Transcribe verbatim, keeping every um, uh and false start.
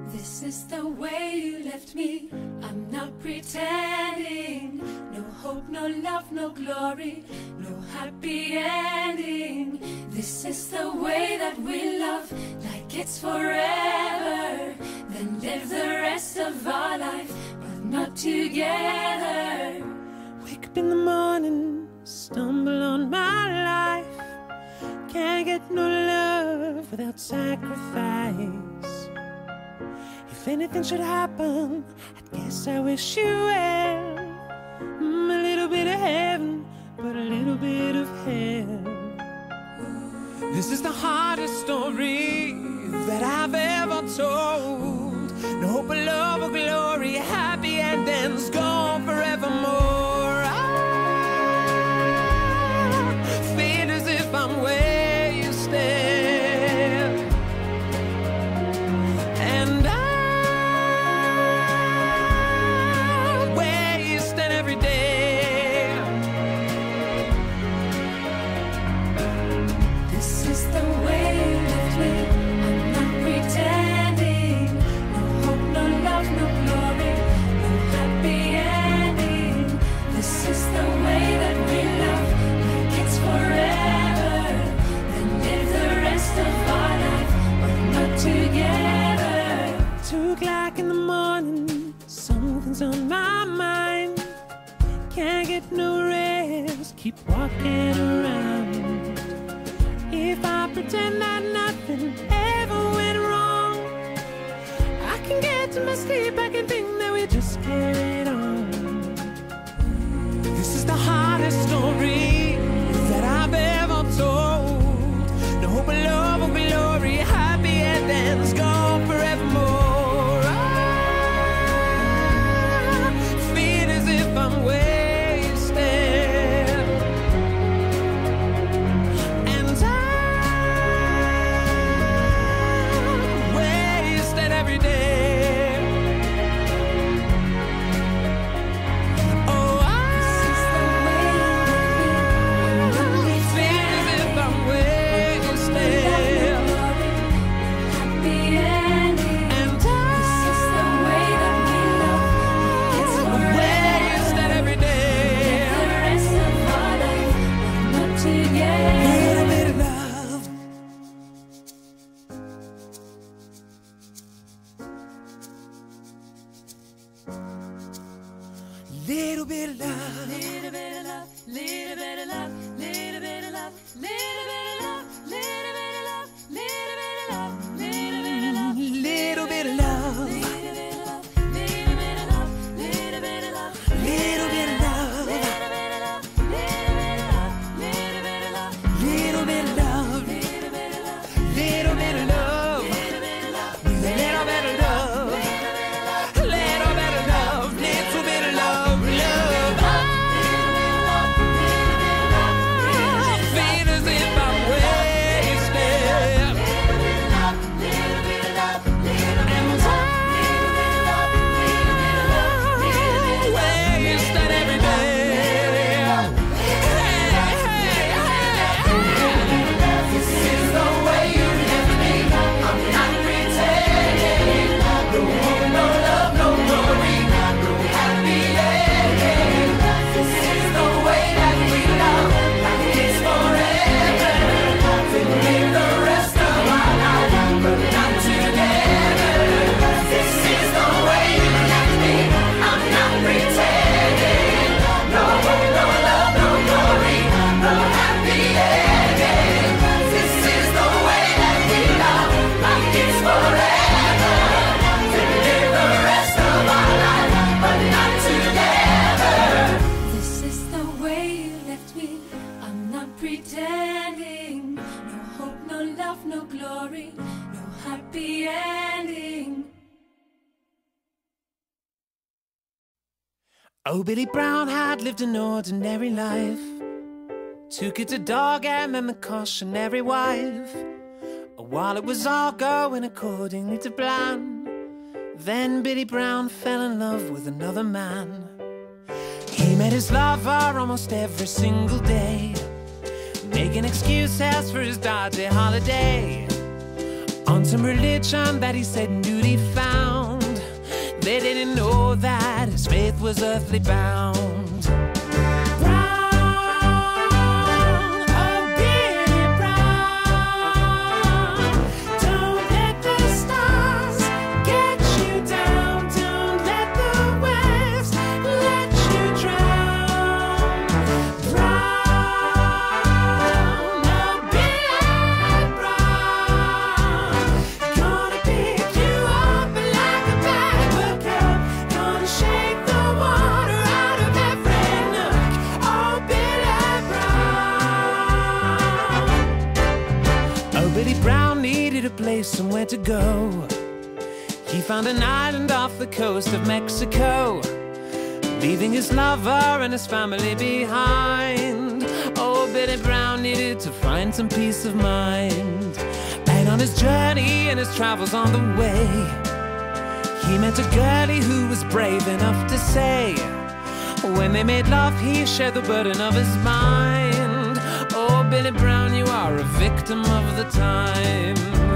This is the way you left me. I'm not pretending. No hope, no love, no glory, no happy ending. This is the way that we love, like it's forever. Then live the rest of our life, but not together. Wake up in the morning, stumble on my life. Can't get no love without sacrifice. If anything should happen, I guess I wish you well. Mm, a little bit of heaven, but a little bit of hell. This is the hardest story that I've ever told. No hope of love or glory, happy endings gone forevermore. I feel as if I'm where you stand, and I where you stand every day. This is the way you left me. I'm not pretending. No hope, no love, no glory, no happy ending. This is the way that we love, like it's forever. Then live the rest of our life, but not together. Two o'clock in the morning, something's on my mind. Can't get no rest, keep walking around. If I pretend that nothing ever went wrong, I can get to my sleep, I can think that we just carried on. This is the hardest story that I've ever told. No hope of love or glory, happy endings gone forevermore. I feel as if I'm where you stand, and I'm where you stand every day. Oh, I feel as if I'm where you stand, Happy ending. and This is the way that we love, it's I'm where you forever. stand every day. The rest of our life, but not together. Little bit of love. Little bit of love. Little bit of love, little bit of love, little bit of love, little bit of love, little bit of love, little bit of love, little bit of love, Little bit of love. little bit of love, little bit of love, little bit of love, Little bit of love. little bit of love, little bit of love, little bit of love, Little bit of love. little bit of love, Little bit of love. little bit of love, Little bit of love. Little bit of love. Little bit of love. Love. I feel as if I'm where you stand, and I'm where you stand every day. Hey, hey, hey. This is the way you left me. I'm not pretending. No hope, no love, no glory, no happy ending. This is the way that we love, like it's forever. Then live the rest of our life, but not together. This is the way you left me. I'm not pretending. No hope, no love, no glory, no happy ending. This is the way that we love, like it's forever. Then live the rest of our life, but not together. This is the way you left me. I'm not pretending. No hope, no love, no glory, no happy ending. Oh, Billy Brown had lived an ordinary life. Took it to dog and then the cautionary wife. While it was all going accordingly to plan, then Billy Brown fell in love with another man. He met his lover almost every single day, making excuses for his dodgy holiday. On some religion that he said duty found, they didn't know that his faith was earthly bound. Brown, oh Billy Brown, don't let the stars get you down. Don't let the waves let you drown. Brown, oh Billy Brown, gonna pick you up like a buttercup, gonna shake the water out of every nook. Oh Billy Brown. Oh, Billy Brown needed a place somewhere to go. He found an island off the coast of Mexico, leaving his lover and his family behind. Oh, Billy Brown needed to find some peace of mind. And on his journey and his travels on the way, he met a girlie who was brave enough to say, when they made love, he shared the burden of his mind. Oh, Billy Brown, you are a victim of the time.